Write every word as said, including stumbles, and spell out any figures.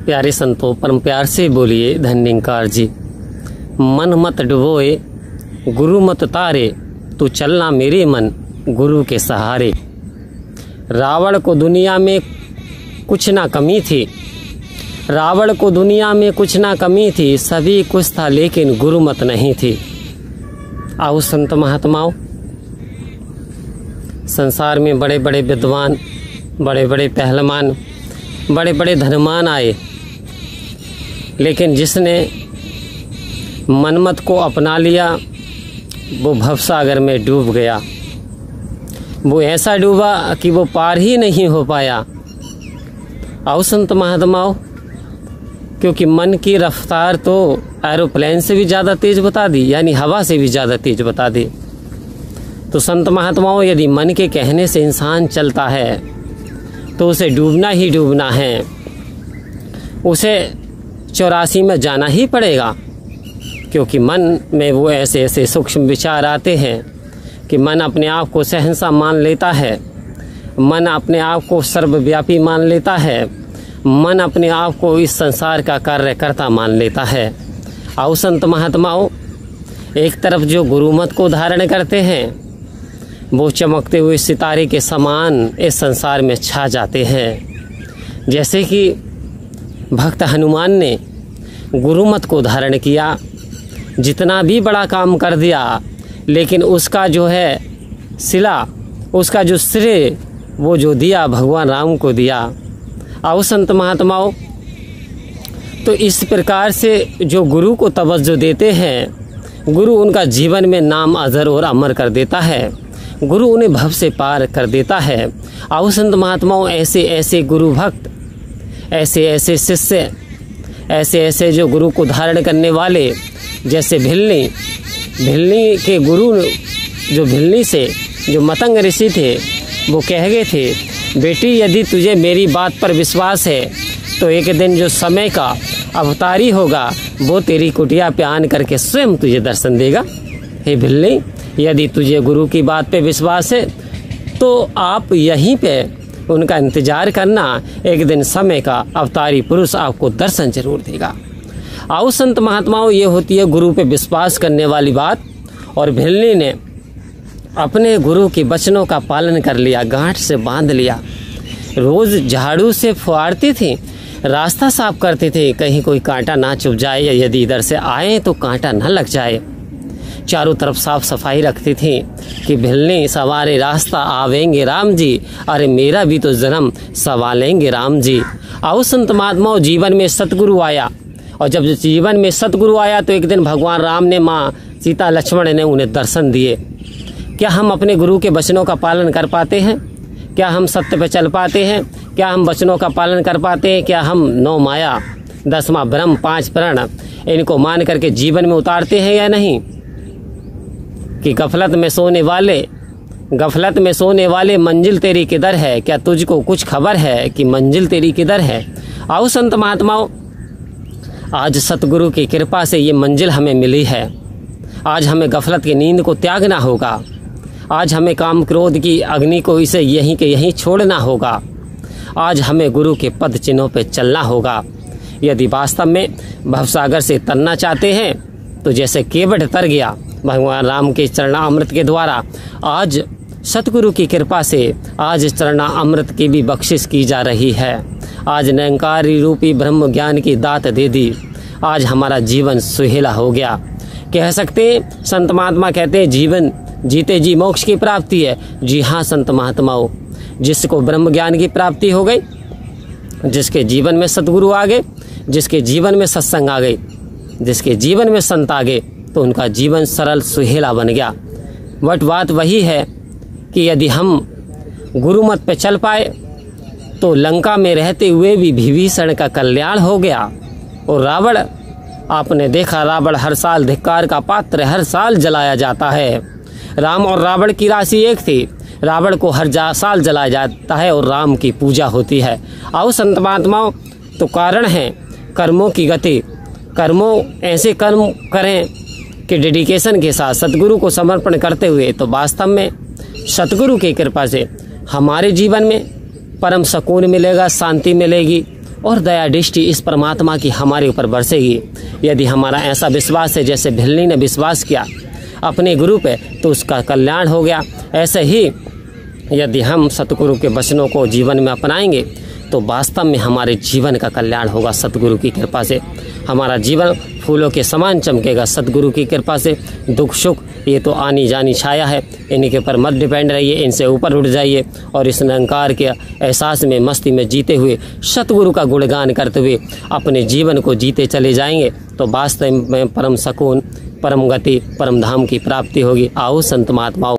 प्यारे संतों, परम प्यार से बोलिए धन्यंकार जी। मन मत डुबोए गुरु मत तारे, तू चलना मेरे मन गुरु के सहारे। रावण को दुनिया में कुछ ना कमी थी, रावण को दुनिया में कुछ ना कमी थी, सभी कुछ था लेकिन गुरु मत नहीं थी। आओ संत महात्माओं, संसार में बड़े बड़े विद्वान, बड़े बड़े पहलवान, बड़े बड़े धनवान आए, लेकिन जिसने मनमत को अपना लिया वो भवसागर में डूब गया। वो ऐसा डूबा कि वो पार ही नहीं हो पाया। आओ संत महात्माओं, क्योंकि मन की रफ्तार तो एरोप्लेन से भी ज़्यादा तेज़ बता दी, यानी हवा से भी ज़्यादा तेज़ बता दी। तो संत महात्माओं, यदि मन के कहने से इंसान चलता है तो उसे डूबना ही डूबना है, उसे चौरासी में जाना ही पड़ेगा। क्योंकि मन में वो ऐसे ऐसे सूक्ष्म विचार आते हैं कि मन अपने आप को शहंशाह मान लेता है, मन अपने आप को सर्वव्यापी मान लेता है, मन अपने आप को इस संसार का कार्यकर्ता मान लेता है। आओ संत महात्माओं, एक तरफ जो गुरुमत को धारण करते हैं वो चमकते हुए सितारे के समान इस संसार में छा जाते हैं। जैसे कि भक्त हनुमान ने गुरुमत को धारण किया, जितना भी बड़ा काम कर दिया, लेकिन उसका जो है सिला, उसका जो श्रेय वो जो दिया भगवान राम को दिया। आओ संत महात्माओं, तो इस प्रकार से जो गुरु को तवज्जो देते हैं, गुरु उनका जीवन में नाम अजर और अमर कर देता है, गुरु उन्हें भव से पार कर देता है। आओ संत महात्माओं, ऐसे ऐसे गुरु भक्त, ऐसे ऐसे शिष्य, ऐसे ऐसे जो गुरु को धारण करने वाले, जैसे भिल्ली भिल्ली के गुरु, जो भिल्ली से जो मतंग ऋषि थे, वो कह गए थे, बेटी यदि तुझे मेरी बात पर विश्वास है तो एक दिन जो समय का अवतारी होगा वो तेरी कुटिया पे आन करके स्वयं तुझे दर्शन देगा। हे भिल्ली, यदि तुझे गुरु की बात पे विश्वास है तो आप यहीं पे उनका इंतजार करना, एक दिन समय का अवतारी पुरुष आपको दर्शन जरूर देगा। आओ संत महात्माओं, ये होती है गुरु पे विश्वास करने वाली बात। और भिल्ली ने अपने गुरु के वचनों का पालन कर लिया, गांठ से बांध लिया। रोज झाड़ू से फुआरती थी, रास्ता साफ करते थे, कहीं कोई कांटा ना चुभ जाए, या यदि इधर से आए तो कांटा ना लग जाए। चारों तरफ साफ सफाई रखती थी कि भिल्ली सवारे रास्ता आवेंगे राम जी, अरे मेरा भी तो जन्म सवालेंगे राम जी। आओ संत महात्माओं, जीवन में सतगुरु आया, और जब जीवन में सतगुरु आया तो एक दिन भगवान राम ने, माँ सीता लक्ष्मण ने उन्हें दर्शन दिए। क्या हम अपने गुरु के वचनों का पालन कर पाते हैं? क्या हम सत्य पे चल पाते हैं? क्या हम वचनों का पालन कर पाते हैं? क्या हम नौ माया, दसवां ब्रह्म, पांच प्रण, इनको मान करके जीवन में उतारते हैं या नहीं? कि गफलत में सोने वाले गफलत में सोने वाले मंजिल तेरी किधर है? क्या तुझको कुछ खबर है कि मंजिल तेरी किधर है? आओ संत महात्माओं, आज सतगुरु की कृपा से ये मंजिल हमें मिली है। आज हमें गफलत की नींद को त्यागना होगा। आज हमें काम क्रोध की अग्नि को इसे यहीं के यहीं छोड़ना होगा। आज हमें गुरु के पद चिन्हों पे चलना होगा। यदि वास्तव में भवसागर से तरना चाहते हैं तो जैसे केवट तर गया भगवान राम के चरणामृत के द्वारा, आज सतगुरु की कृपा से आज चरणामृत की भी बख्शिश की जा रही है। आज निरंकारी रूपी ब्रह्म ज्ञान की दात दे दी। आज हमारा जीवन सुहेला हो गया। कह सकते हैं, संत महात्मा कहते हैं, जीवन जीते जी मोक्ष की प्राप्ति है। जी हाँ संत महात्माओं, जिसको ब्रह्म ज्ञान की प्राप्ति हो गई, जिसके जीवन में सतगुरु आ गए, जिसके जीवन में सत्संग आ गई, जिसके जीवन में संत आ गए, तो उनका जीवन सरल सुहेला बन गया। बट बात वही है कि यदि हम गुरुमत पे चल पाए तो लंका में रहते हुए भी विभीषण का कल्याण हो गया। और रावण, आपने देखा, रावण हर साल धिक्कार का पात्र, हर साल जलाया जाता है। राम और रावण की राशि एक थी, रावण को हर जा साल जलाया जाता है और राम की पूजा होती है। आओ संत महात्माओं, तो कारण है कर्मों की गति। कर्मों ऐसे कर्म करें कि डेडिकेशन के साथ सतगुरु को समर्पण करते हुए, तो वास्तव में सतगुरु की कृपा से हमारे जीवन में परम सुकून मिलेगा, शांति मिलेगी, और दया दृष्टि इस परमात्मा की हमारे ऊपर बरसेगी। यदि हमारा ऐसा विश्वास है जैसे भिल्ली ने विश्वास किया अपने गुरु पे, तो उसका कल्याण हो गया। ऐसे ही यदि हम सतगुरु के वचनों को जीवन में अपनाएंगे तो वास्तव में हमारे जीवन का कल्याण होगा। सतगुरु की कृपा से हमारा जीवन फूलों के समान चमकेगा। सतगुरु की कृपा से दुख सुख ये तो आनी जानी छाया है, इनके ऊपर मत डिपेंड रहिए, इनसे ऊपर उठ जाइए और इस निरंकार के एहसास में मस्ती में जीते हुए सतगुरु का गुणगान करते हुए अपने जीवन को जीते चले जाएंगे तो वास्तव में परम सुकून, परम गति, परम धाम की प्राप्ति होगी। आओ संत महात्माओं